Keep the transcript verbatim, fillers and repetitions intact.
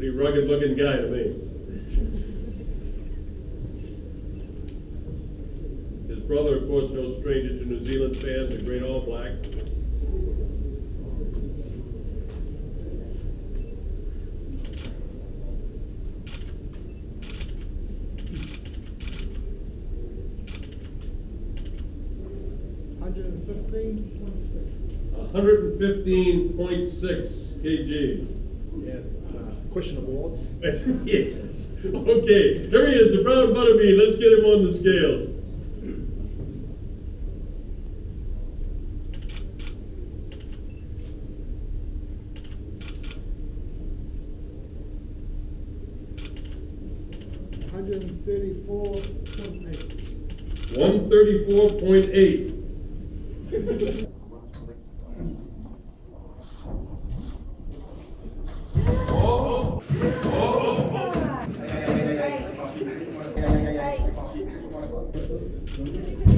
Pretty rugged looking guy to me. His brother, of course, no stranger to New Zealand fans, the great All Blacks. one hundred fifteen point six. one hundred fifteen point six kilograms. Yes, uh, questionable odds. Yes. Okay, here he is, the brown Butterbean. Let's get him on the scales. one hundred thirty-four point eight. one thirty-four point eight. Oh. Oh.